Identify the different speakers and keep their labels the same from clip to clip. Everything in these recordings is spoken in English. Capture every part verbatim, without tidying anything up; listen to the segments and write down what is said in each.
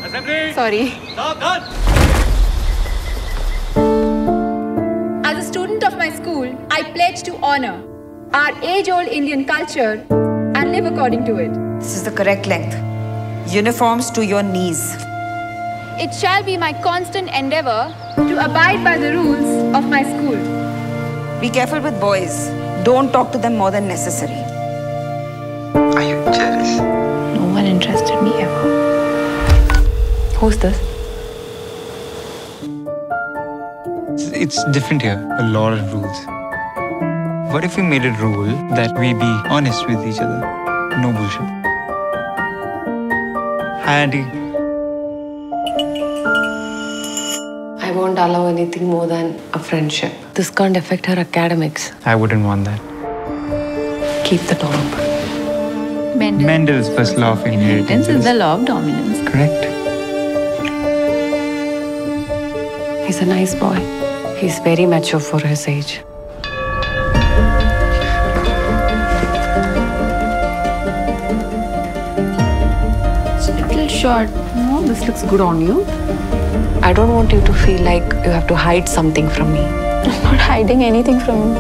Speaker 1: Assembly.
Speaker 2: Sorry.
Speaker 1: Stop, done.
Speaker 2: As a student of my school, I pledge to honor our age-old Indian culture and live according to it.
Speaker 3: This is the correct length. Uniforms to your knees.
Speaker 2: It shall be my constant endeavor to abide by the rules of my school.
Speaker 3: Be careful with boys. Don't talk to them more than necessary.
Speaker 4: Are you jealous?
Speaker 2: No one interested me ever. Who's this?
Speaker 5: It's different here. A lot of rules. What if we made a rule that we be honest with each other? No bullshit. Hi, Auntie.
Speaker 6: I won't allow anything more than a friendship. This can't affect her academics.
Speaker 5: I wouldn't want that.
Speaker 6: Keep the top.
Speaker 2: Mendel.
Speaker 5: Mendel's first law of inheritance
Speaker 2: is the law of dominance.
Speaker 5: Correct.
Speaker 6: He's a nice boy. He's very mature for his age.
Speaker 2: It's a little short.
Speaker 6: No, this looks good on you. I don't want you to feel like you have to hide something from me.
Speaker 2: I'm not hiding anything from you.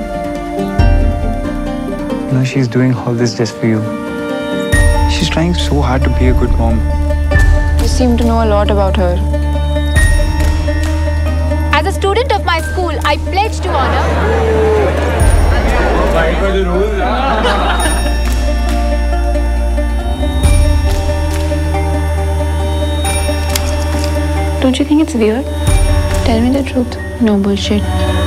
Speaker 5: No, she's doing all this just for you. She's trying so hard to be a good mom.
Speaker 2: You seem to know a lot about her. As a student of my school, I pledge to honor.
Speaker 1: Abide by the rules.
Speaker 2: Don't you think it's weird? Tell me the truth. No bullshit.